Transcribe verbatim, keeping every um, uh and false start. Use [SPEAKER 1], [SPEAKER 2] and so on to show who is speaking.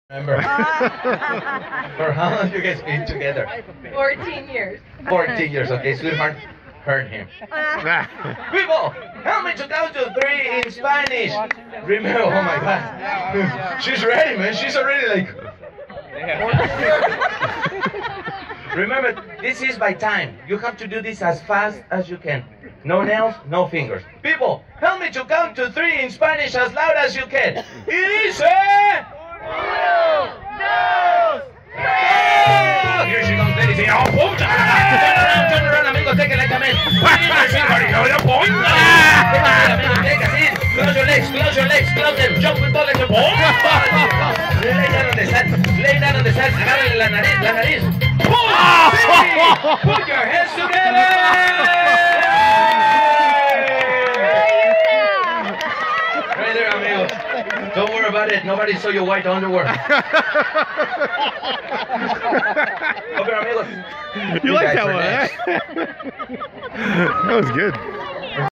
[SPEAKER 1] Remember? For how long you guys been together?
[SPEAKER 2] fourteen years.
[SPEAKER 1] fourteen years, okay, sweetheart. Heard him. People, help me to count to three in Spanish. Remember, oh my God. She's ready, man. She's already like. Remember, this is by time. You have to do this as fast as you can. No nails, no fingers. People, help me to count to three in Spanish as loud as you can. Easy! Here she comes, ladies. Oh, boom! Turn around, turn around, amigo. Take it like a man. Take a seat. Close your legs, close your legs, close them. Jump with all like a boom. Lay down on the sand. Lay down on the sand. Agárrale la nariz, la nariz. Put your hands together. Right there, amigos. Don't worry about it. Nobody saw your white underwear. Okay, amigos.
[SPEAKER 3] You like that one, eh? That was good.